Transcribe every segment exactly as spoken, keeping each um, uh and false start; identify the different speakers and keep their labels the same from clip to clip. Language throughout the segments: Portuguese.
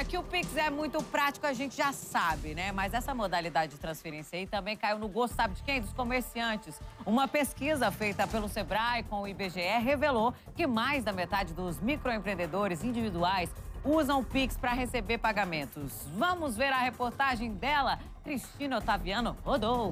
Speaker 1: que o Pix é muito prático, a gente já sabe, né? Mas essa modalidade de transferência aí também caiu no gosto, sabe de quem? Dos comerciantes. Uma pesquisa feita pelo Sebrae com o I B G E revelou que mais da metade dos microempreendedores individuais usam o Pix para receber pagamentos. Vamos ver a reportagem dela. Cristina Otaviano rodou.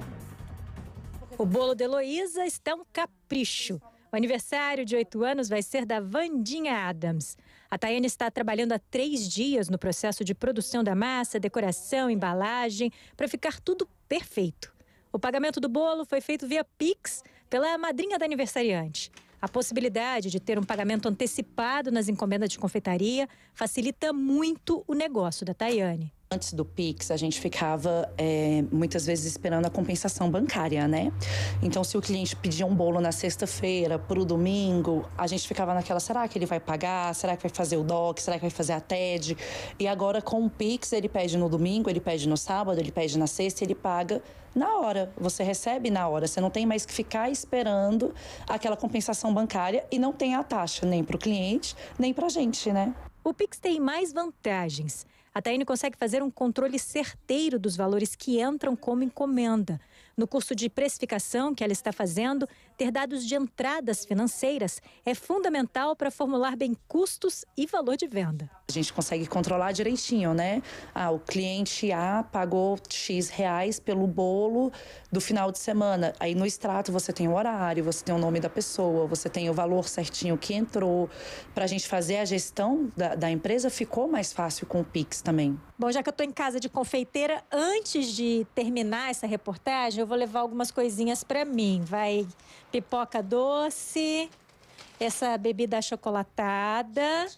Speaker 2: O bolo de Heloísa está um capricho. O aniversário de oito anos vai ser da Vandinha Adams. A Tayane está trabalhando há três dias no processo de produção da massa, decoração, embalagem, para ficar tudo perfeito. O pagamento do bolo foi feito via Pix pela madrinha da aniversariante. A possibilidade de ter um pagamento antecipado nas encomendas de confeitaria facilita muito o negócio da Tayane.
Speaker 3: Antes do Pix, a gente ficava é, muitas vezes esperando a compensação bancária, né? Então, se o cliente pedia um bolo na sexta-feira para o domingo, a gente ficava naquela, será que ele vai pagar? Será que vai fazer o D O C? Será que vai fazer a T E D? E agora, com o Pix, ele pede no domingo, ele pede no sábado, ele pede na sexta, ele paga na hora. Você recebe na hora. Você não tem mais que ficar esperando aquela compensação bancária e não tem a taxa nem para o cliente, nem para a gente, né?
Speaker 2: O Pix tem mais vantagens. A Tayane consegue fazer um controle certeiro dos valores que entram como encomenda. No curso de precificação que ela está fazendo, ter dados de entradas financeiras é fundamental para formular bem custos e valor de venda.
Speaker 3: A gente consegue controlar direitinho, né? Ah, o cliente A pagou X reais pelo bolo do final de semana. Aí no extrato você tem o horário, você tem o nome da pessoa, você tem o valor certinho que entrou. Para a gente fazer a gestão da, da empresa, ficou mais fácil com o Pix também.
Speaker 2: Bom, já que eu estou em casa de confeiteira, antes de terminar essa reportagem, eu vou levar algumas coisinhas para mim. Vai pipoca doce, essa bebida achocolatada,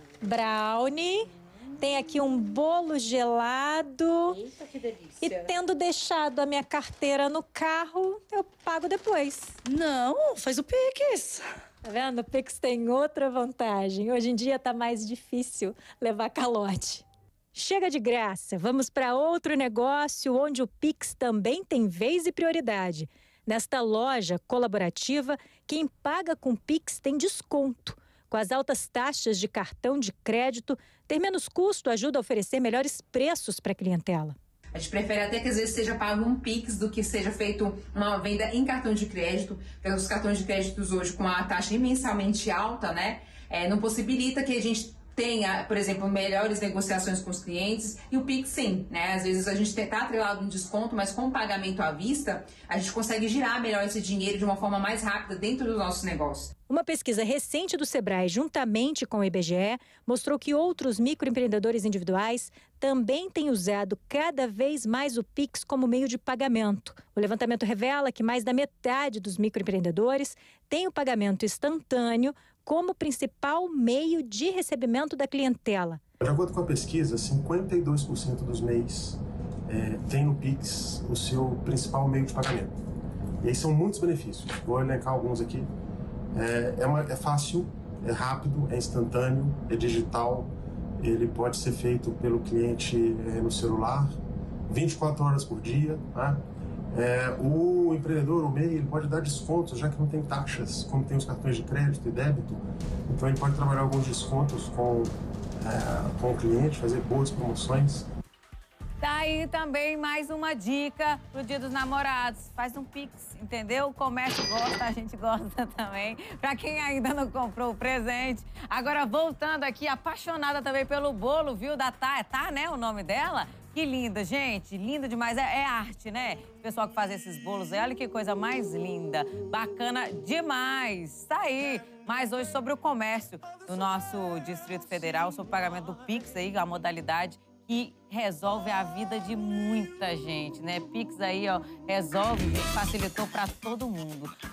Speaker 2: brownie, tem aqui um bolo gelado.
Speaker 3: Eita, que delícia.
Speaker 2: E tendo deixado a minha carteira no carro, eu pago depois.
Speaker 3: Não, faz o Pix.
Speaker 2: Tá vendo? O Pix tem outra vantagem. Hoje em dia tá mais difícil levar calote. Chega de graça, vamos para outro negócio onde o Pix também tem vez e prioridade. Nesta loja colaborativa, quem paga com Pix tem desconto. Com as altas taxas de cartão de crédito, ter menos custo ajuda a oferecer melhores preços para a clientela.
Speaker 4: A gente prefere até que às vezes seja pago um Pix do que seja feito uma venda em cartão de crédito, porque os cartões de créditos hoje com a taxa imensamente alta, né, é, não possibilita que a gente tenha, por exemplo, melhores negociações com os clientes. E o Pix sim, né? Às vezes a gente está atrelado um desconto, mas com o pagamento à vista, a gente consegue girar melhor esse dinheiro de uma forma mais rápida dentro do nosso negócio.
Speaker 2: Uma pesquisa recente do Sebrae, juntamente com o I B G E, mostrou que outros microempreendedores individuais também têm usado cada vez mais o Pix como meio de pagamento. O levantamento revela que mais da metade dos microempreendedores tem o pagamento instantâneo como principal meio de recebimento da clientela.
Speaker 5: De acordo com a pesquisa, cinquenta e dois por cento dos M E Is é, tem no Pix o seu principal meio de pagamento. E aí são muitos benefícios. Vou elencar alguns aqui. É, é, uma, é fácil, é rápido, é instantâneo, é digital. Ele pode ser feito pelo cliente é, no celular, vinte e quatro horas por dia. Tá? É, o empreendedor, o M E I, ele pode dar descontos, já que não tem taxas, como tem os cartões de crédito e débito. Então ele pode trabalhar alguns descontos com, é, com o cliente, fazer boas promoções.
Speaker 1: Daí também mais uma dica pro Dia dos Namorados. Faz um Pix, entendeu? O comércio gosta, a gente gosta também. Pra quem ainda não comprou o presente. Agora, voltando aqui, apaixonada também pelo bolo, viu? Da Tá, Tá, né? O nome dela. Que linda, gente. Linda demais. É, é arte, né? O pessoal que faz esses bolos aí, olha que coisa mais linda. Bacana demais. Tá aí. Mas hoje sobre o comércio do nosso Distrito Federal, sobre o pagamento do Pix aí, a modalidade que resolve a vida de muita gente, né? Pix aí, ó, resolve, gente, facilitou para todo mundo.